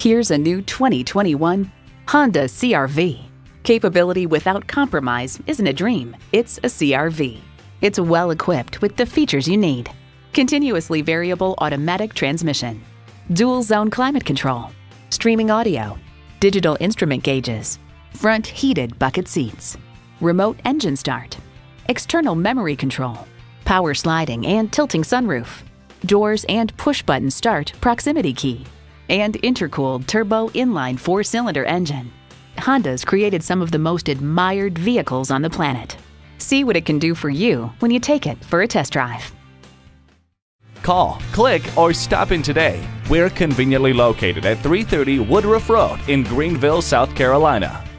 Here's a new 2021 Honda CR-V. Capability without compromise isn't a dream, it's a CR-V. It's well equipped with the features you need. Continuously variable automatic transmission, dual zone climate control, streaming audio, digital instrument gauges, front heated bucket seats, remote engine start, external memory control, power sliding and tilting sunroof, doors and push-button start proximity key, and intercooled turbo inline 4-cylinder engine. Honda's created some of the most admired vehicles on the planet. See what it can do for you when you take it for a test drive. Call, click, or stop in today. We're conveniently located at 330 Woodruff Road in Greenville, South Carolina.